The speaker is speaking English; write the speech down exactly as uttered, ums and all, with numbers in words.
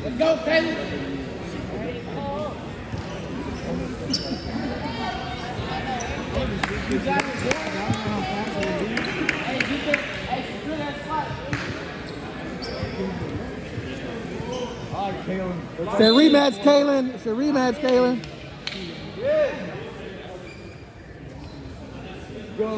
Let's go, Caleb. You got it. Hey, get that. Hey, secure that spot. All right, Kalen. It's a rematch, Kalen. It's a rematch, Kalen. Yeah. Let's go.